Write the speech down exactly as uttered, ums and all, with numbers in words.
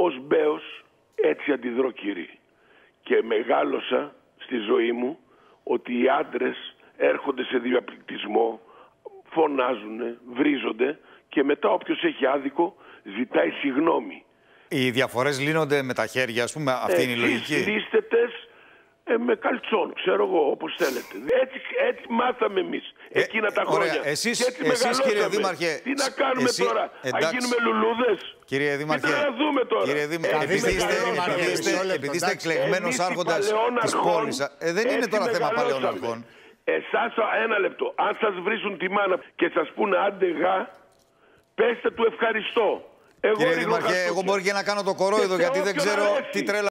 ως μπέος έτσι αντιδρώ, κύριε. Και μεγάλωσα στη ζωή μου ότι οι άντρες έρχονται σε διαπληκτισμό, φωνάζουν, βρίζονται και μετά όποιος έχει άδικο ζητάει συγγνώμη. Οι διαφορές λύνονται με τα χέρια, ας πούμε, αυτή είναι η λογική. Εσείς λύστετες ε, με καλτσόν, ξέρω εγώ, όπως θέλετε. Έτσι, έτσι μάθαμε εμείς ε, εκείνα τα ωραία. χρόνια. Εσείς, και έτσι εσείς κύριε Δήμαρχε, τι να κάνουμε εσύ, τώρα, εντάξει. να γίνουμε λουλούδες. Κύριε Δήμαρχε, τι να δούμε τώρα. Κύριε Δήμαρχε, έτσι επειδή είστε, μεγαλώσαμε. είστε, επειδή είστε εκλεγμένος άρχοντας της πόλης, ε, δεν είναι τώρα θέμα παλαιών αρχών. Εσάς, ένα λεπτό, αν σας βρίσουν τη μάνα και σας πούνε άντε γα, πέστε του ευχαριστώ. Εγώ Κύριε Δήμαρχε, εγώ μπορεί και να κάνω το κορόιδο γιατί δεν ξέρω τι τρέλα